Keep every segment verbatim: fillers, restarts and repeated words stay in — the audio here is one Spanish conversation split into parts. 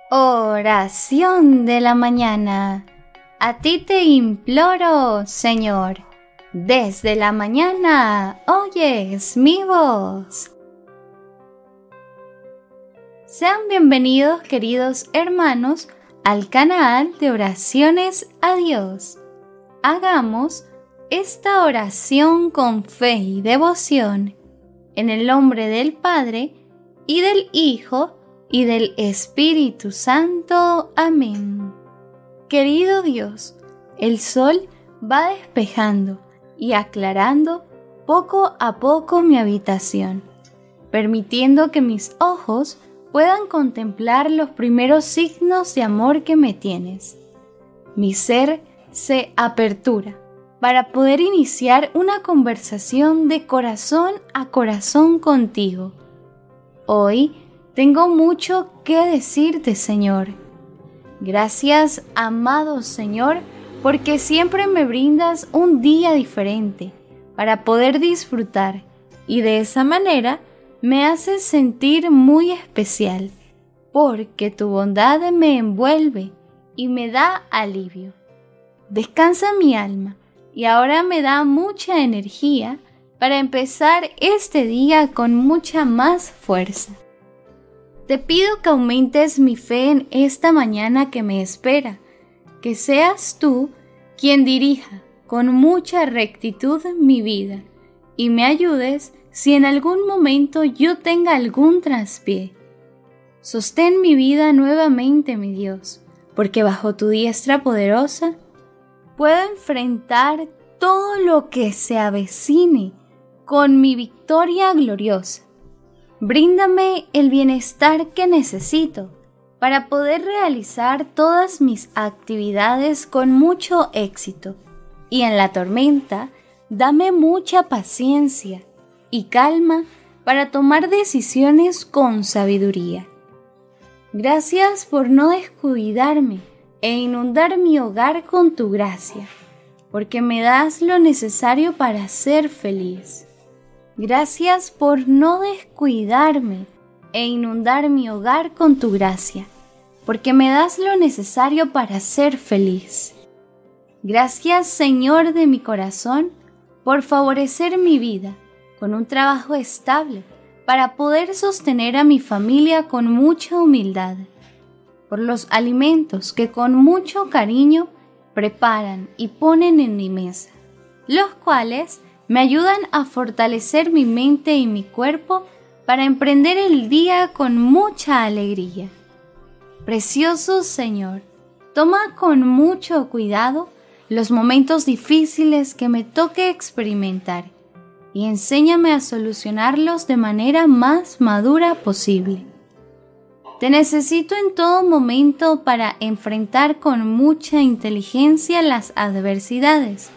Oración de la mañana. A ti te imploro, Señor. Desde la mañana oyes mi voz. Sean bienvenidos, queridos hermanos, al canal de Oraciones a Dios. Hagamos esta oración con fe y devoción, en el nombre del Padre, y del Hijo, y del Espíritu Santo. Amén. Querido Dios, el sol va despejando y aclarando poco a poco mi habitación, permitiendo que mis ojos puedan contemplar los primeros signos de amor que me tienes. Mi ser se apertura para poder iniciar una conversación de corazón a corazón contigo. Hoy tengo mucho que decirte, Señor. Gracias, amado Señor, porque siempre me brindas un día diferente para poder disfrutar y de esa manera me haces sentir muy especial, porque tu bondad me envuelve y me da alivio. Descansa mi alma y ahora me da mucha energía para empezar este día con mucha más fuerza. Te pido que aumentes mi fe en esta mañana que me espera, que seas tú quien dirija con mucha rectitud mi vida y me ayudes si en algún momento yo tenga algún traspié. Sostén mi vida nuevamente, mi Dios, porque bajo tu diestra poderosa puedo enfrentar todo lo que se avecine con mi victoria gloriosa. Bríndame el bienestar que necesito para poder realizar todas mis actividades con mucho éxito. Y en la tormenta, dame mucha paciencia y calma para tomar decisiones con sabiduría. Gracias por no descuidarme e inundar mi hogar con tu gracia, porque me das lo necesario para ser feliz. Gracias por no descuidarme e inundar mi hogar con tu gracia, porque me das lo necesario para ser feliz. Gracias, Señor de mi corazón, por favorecer mi vida con un trabajo estable para poder sostener a mi familia con mucha humildad, por los alimentos que con mucho cariño preparan y ponen en mi mesa, los cuales me ayudan a fortalecer mi mente y mi cuerpo para emprender el día con mucha alegría. Precioso Señor, toma con mucho cuidado los momentos difíciles que me toque experimentar y enséñame a solucionarlos de manera más madura posible. Te necesito en todo momento para enfrentar con mucha inteligencia las adversidades.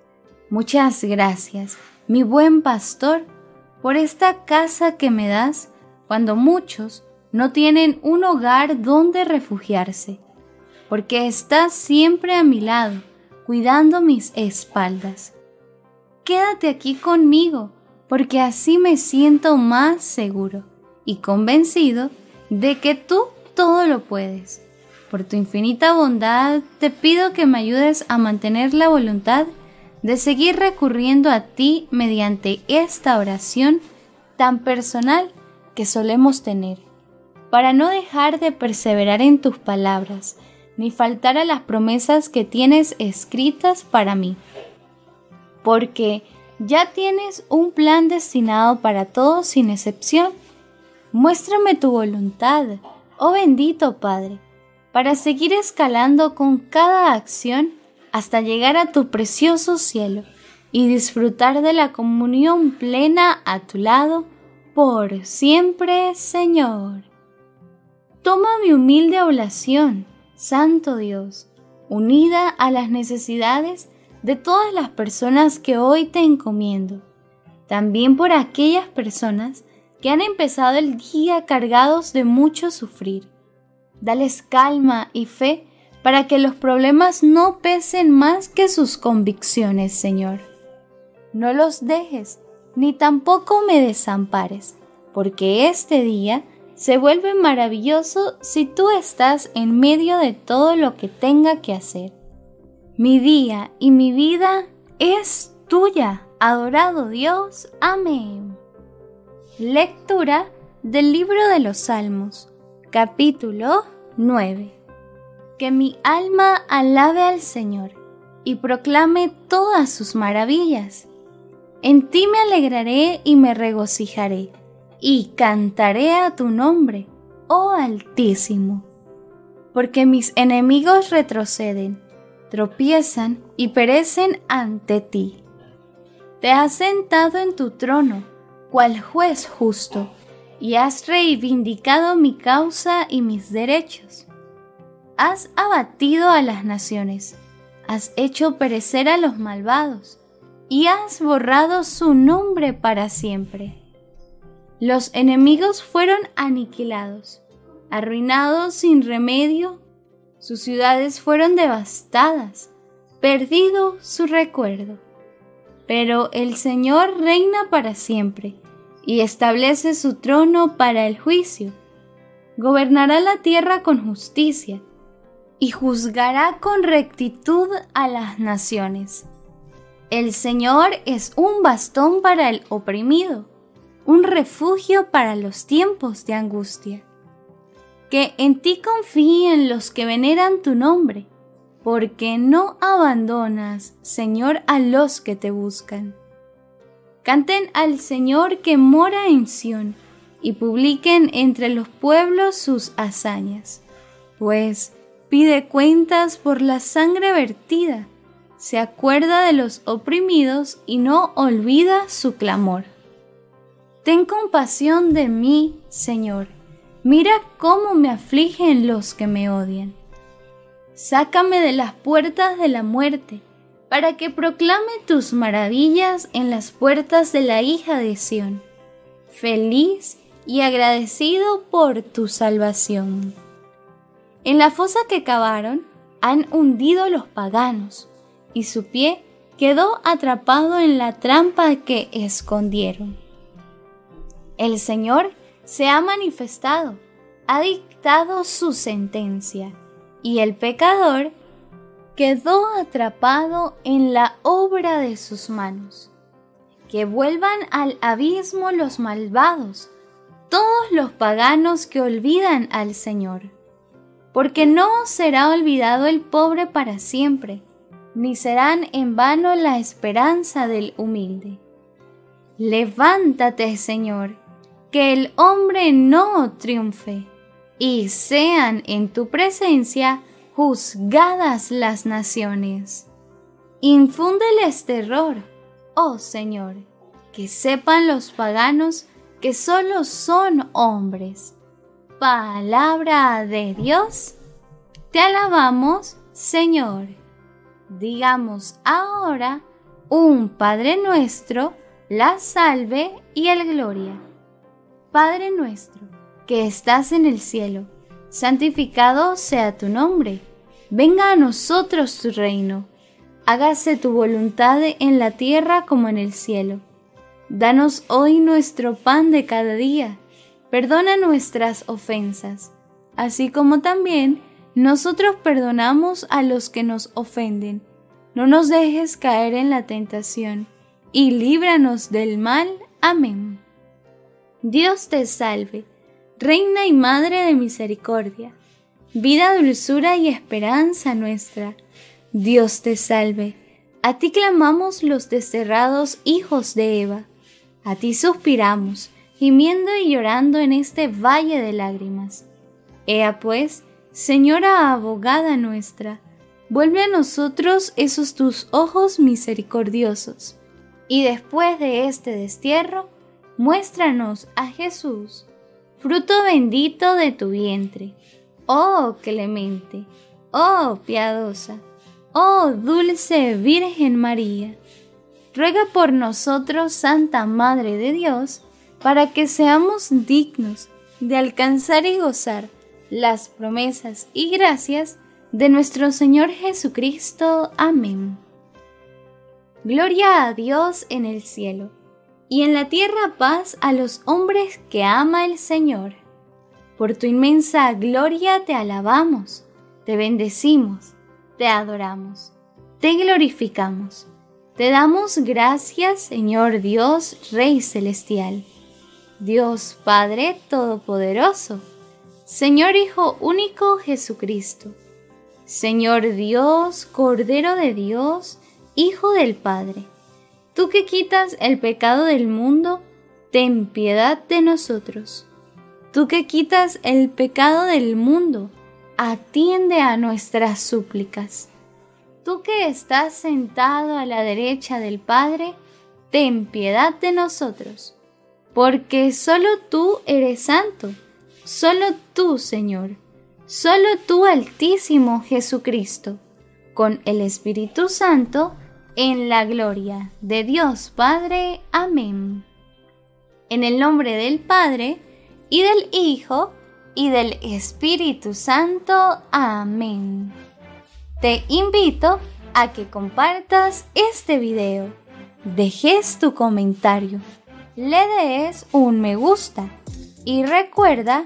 Muchas gracias, mi buen pastor, por esta casa que me das cuando muchos no tienen un hogar donde refugiarse, porque estás siempre a mi lado, cuidando mis espaldas. Quédate aquí conmigo, porque así me siento más seguro y convencido de que tú todo lo puedes. Por tu infinita bondad, te pido que me ayudes a mantener la voluntad de seguir recurriendo a ti mediante esta oración tan personal que solemos tener, para no dejar de perseverar en tus palabras, ni faltar a las promesas que tienes escritas para mí. Porque ya tienes un plan destinado para todos sin excepción. Muéstrame tu voluntad, oh bendito Padre, para seguir escalando con cada acción hasta llegar a tu precioso cielo y disfrutar de la comunión plena a tu lado por siempre, Señor. Toma mi humilde oblación, Santo Dios, unida a las necesidades de todas las personas que hoy te encomiendo, también por aquellas personas que han empezado el día cargados de mucho sufrir. Dales calma y fe para que los problemas no pesen más que sus convicciones, Señor. No los dejes, ni tampoco me desampares, porque este día se vuelve maravilloso si tú estás en medio de todo lo que tenga que hacer. Mi día y mi vida es tuya, adorado Dios. Amén. Lectura del libro de los Salmos, capítulo nueve. Que mi alma alabe al Señor y proclame todas sus maravillas. En ti me alegraré y me regocijaré, y cantaré a tu nombre, oh Altísimo. Porque mis enemigos retroceden, tropiezan y perecen ante ti. Te has sentado en tu trono, cual juez justo, y has reivindicado mi causa y mis derechos. Has abatido a las naciones, has hecho perecer a los malvados, y has borrado su nombre para siempre. Los enemigos fueron aniquilados, arruinados sin remedio, sus ciudades fueron devastadas, perdido su recuerdo. Pero el Señor reina para siempre, y establece su trono para el juicio. Gobernará la tierra con justicia, y juzgará con rectitud a las naciones. El Señor es un bastón para el oprimido, un refugio para los tiempos de angustia. Que en ti confíen los que veneran tu nombre, porque no abandonas, Señor, a los que te buscan. Canten al Señor que mora en Sión, y publiquen entre los pueblos sus hazañas. Pues pide cuentas por la sangre vertida, se acuerda de los oprimidos y no olvida su clamor. Ten compasión de mí, Señor, mira cómo me afligen los que me odian. Sácame de las puertas de la muerte, para que proclame tus maravillas en las puertas de la hija de Sión, feliz y agradecido por tu salvación. En la fosa que cavaron han hundido los paganos, y su pie quedó atrapado en la trampa que escondieron. El Señor se ha manifestado, ha dictado su sentencia, y el pecador quedó atrapado en la obra de sus manos. Que vuelvan al abismo los malvados, todos los paganos que olvidan al Señor. Porque no será olvidado el pobre para siempre, ni serán en vano la esperanza del humilde. Levántate, Señor, que el hombre no triunfe, y sean en tu presencia juzgadas las naciones. Infúndeles terror, oh Señor, que sepan los paganos que solo son hombres. Palabra de Dios, te alabamos, Señor. Digamos ahora un Padre nuestro, la salve y el gloria. Padre nuestro, que estás en el cielo, santificado sea tu nombre. Venga a nosotros tu reino. Hágase tu voluntad en la tierra como en el cielo. Danos hoy nuestro pan de cada día. Perdona nuestras ofensas, así como también nosotros perdonamos a los que nos ofenden. No nos dejes caer en la tentación, y líbranos del mal. Amén. Dios te salve, Reina y Madre de misericordia, vida, dulzura y esperanza nuestra. Dios te salve, a ti clamamos los desterrados hijos de Eva, a ti suspiramos, gimiendo y llorando en este valle de lágrimas. Ea pues, Señora abogada nuestra, vuelve a nosotros esos tus ojos misericordiosos, y después de este destierro, muéstranos a Jesús, fruto bendito de tu vientre. Oh clemente, oh piadosa, oh dulce Virgen María, ruega por nosotros, Santa Madre de Dios, para que seamos dignos de alcanzar y gozar las promesas y gracias de nuestro Señor Jesucristo. Amén. Gloria a Dios en el cielo, y en la tierra paz a los hombres que ama el Señor. Por tu inmensa gloria te alabamos, te bendecimos, te adoramos, te glorificamos. Te damos gracias, Señor Dios, Rey Celestial, Dios Padre Todopoderoso, Señor Hijo Único Jesucristo, Señor Dios, Cordero de Dios, Hijo del Padre. Tú que quitas el pecado del mundo, ten piedad de nosotros. Tú que quitas el pecado del mundo, atiende a nuestras súplicas. Tú que estás sentado a la derecha del Padre, ten piedad de nosotros, porque solo tú eres santo, solo tú, Señor, solo tú, Altísimo Jesucristo, con el Espíritu Santo, en la gloria de Dios Padre. Amén. En el nombre del Padre, y del Hijo, y del Espíritu Santo. Amén. Te invito a que compartas este video, dejes tu comentario, le des un me gusta y recuerda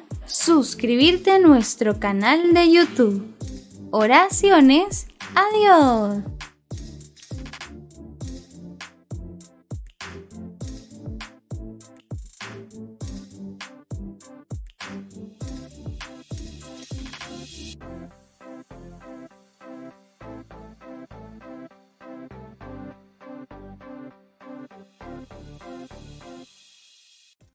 suscribirte a nuestro canal de YouTube. Oraciones a Dios.